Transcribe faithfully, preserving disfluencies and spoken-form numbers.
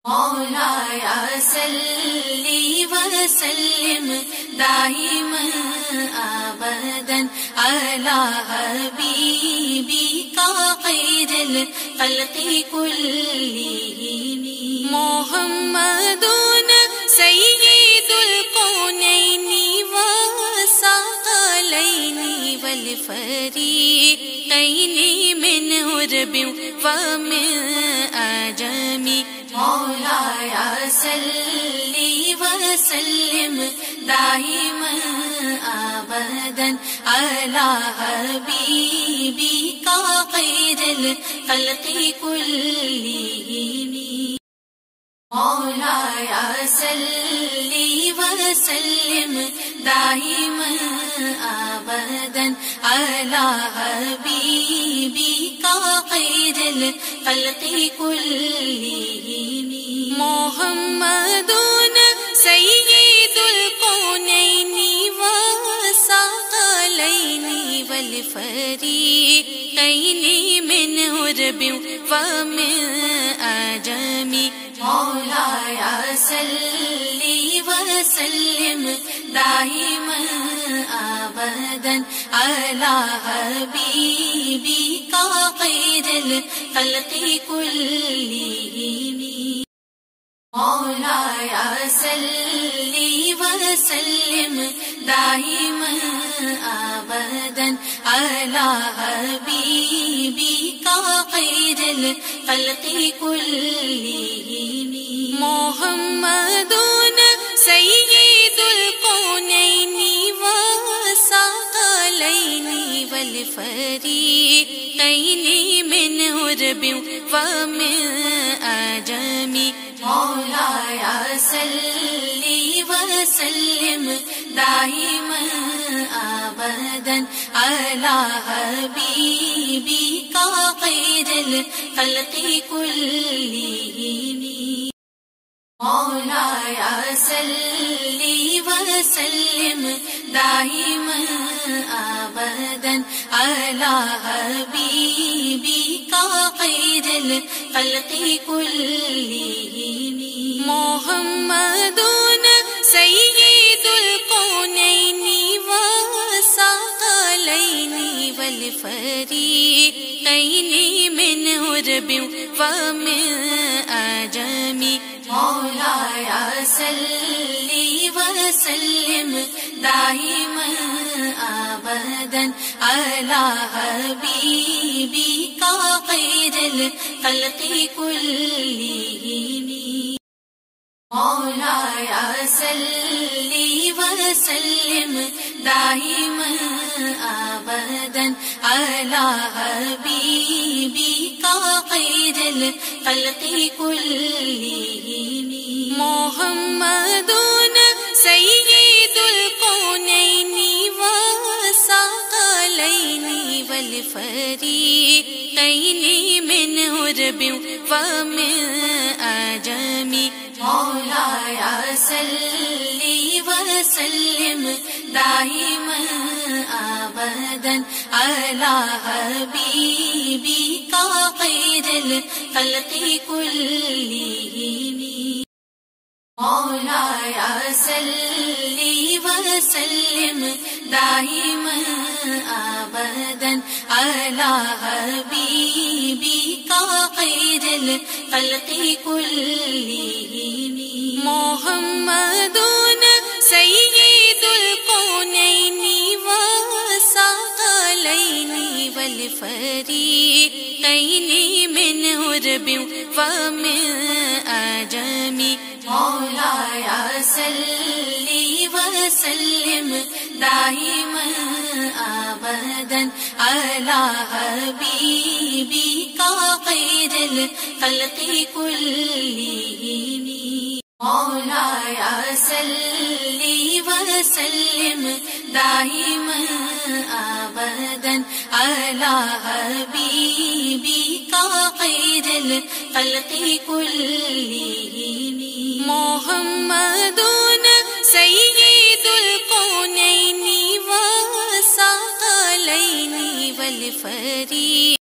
مولاي صل وسلم دائما أبدا على حبيبك خير الخلق كلهم محمد سيد الكونين والثقلين والفريقين من عرب ومن عجم مولاي صل وسلم دائما أبدا على حبيبك خير الخلق كلهم مولاي صل وسلم دائما أبدا على حبيبك خير الخلق كلهم محمد سيد الكونين والثقلين والفريقين من عرب ومن عجم مولاي صل وسلم دائما أبدا على حبيبك خير الخلق كلهم مولاي صل وسلم دائما أبدا على حبيبك خير الخلق كلهم محمد سيد الكونين والثقلين والفريقين من عرب ومن عجم مولاي صل وسلم دائما أبدا على حبيبك خير الخلق كلهم مولاي صل وسلم دائما أبدا على حبيبك خير الخلق كلهم محمد سيد الكونين والثقلين والفريقين من عرب ومن عجم مولاي صل وسلم دائما أبدا على حبيبك خير الخلق كلهم مولاي صل وسلم دائما أبدا على حبيبك خير الخلق كلهم محمد سيد الكونين والثقلين والفريقين من عرب ومن عجم مولاي صل وسلم دائما أبدا على حبيبك خير الخلق كلهم مولاي صل وسلم دائما أبدا على حبيبك خير الخلق كلهم محمد سيد الكونين والثقلين والفريقين من عرب ومن عجم مولاي صل وسلم دائما أبدا على حبيبك خير الخلق كلهم مولاي صل وسلم دائما أبدا على حبيبك خير الخلق كلهم محمد سيد الكونين والثقلين والفريقين